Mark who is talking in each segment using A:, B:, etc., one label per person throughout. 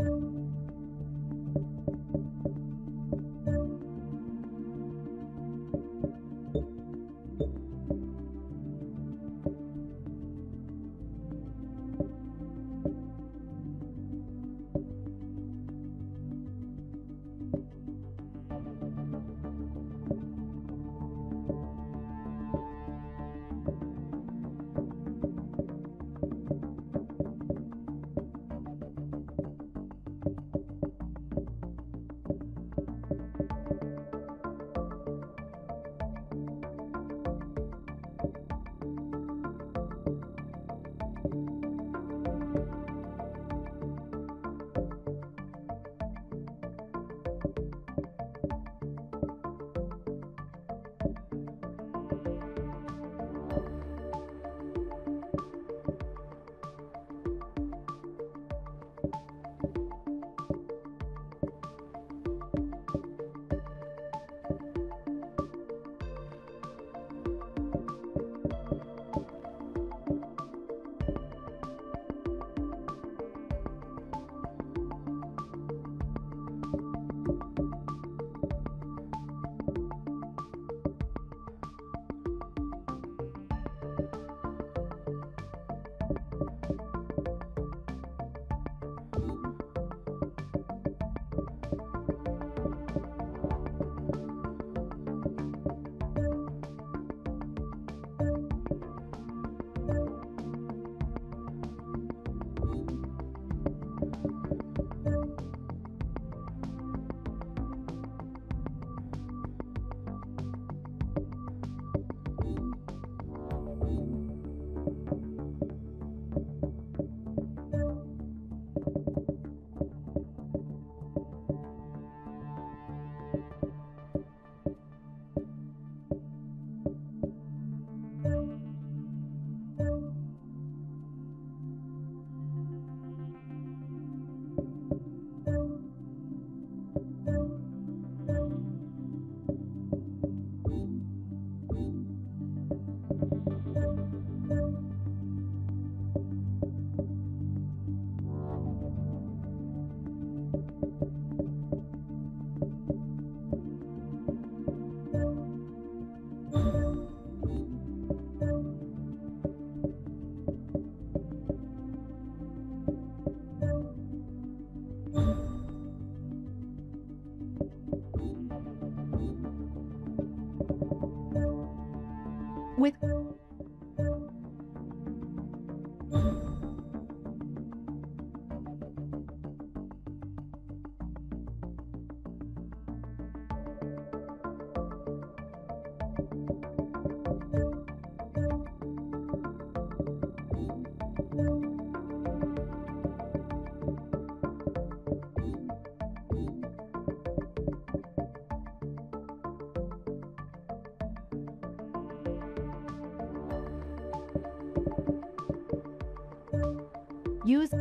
A: With use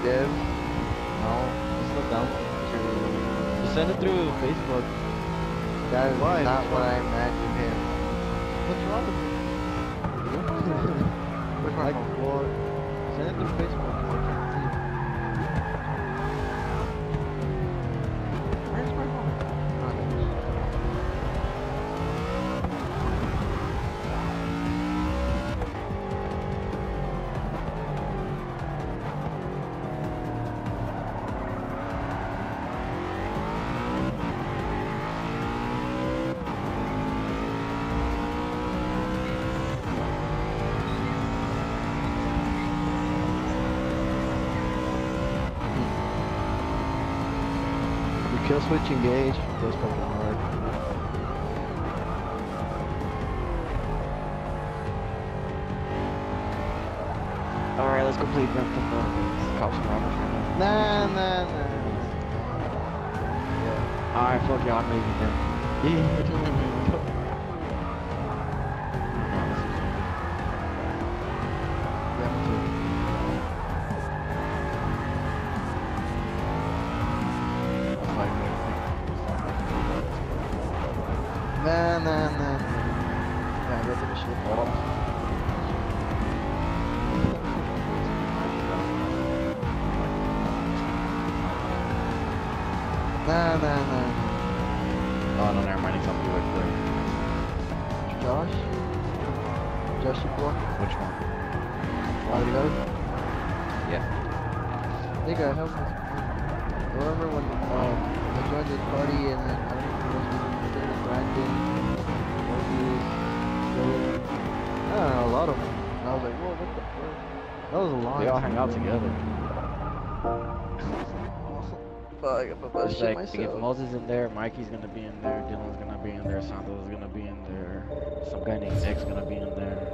B: Dev?
C: No, just look down. Just send it through Facebook.
B: That is
C: Why?
B: not
C: What's
B: what
C: wrong?
B: I imagined him.
C: What's wrong with you?
B: Where's my
C: Like,
B: phone?
C: well, send it through Facebook. 'Cause I can't see it.
B: Where's my phone? Oh, there it is.
C: You kill switch engage. Goes fucking hard.
D: Alright, let's complete that. Cops and robbers right now.
C: Nah, nah, nah.
D: Alright, fuck y'all, I'm leaving then.
C: Yeah. Yeah, me too. Nah, nah, nah, nah. Yeah, get the shit. Hold on. Nah, nah, nah.
D: Oh, no, never mind, he's on me real quick.
C: Josh? Josh, you boy?
D: Which one?
C: Audio?
D: Yeah.
C: Nigga, help us. Remember when I joined this party and then I don't know what was Brandon, Morpheus, Dylan, I don't know, a lot of them. And I was like, whoa, what the fuck? That was a lot.
D: We all hang out together.
C: Fuck, I put that
D: It's
C: shit
D: like, if
C: myself.
D: Moses in there, Mikey's gonna be in there, Dylan's gonna be in there, Santo's gonna be in there, some guy named Nick's gonna be in there.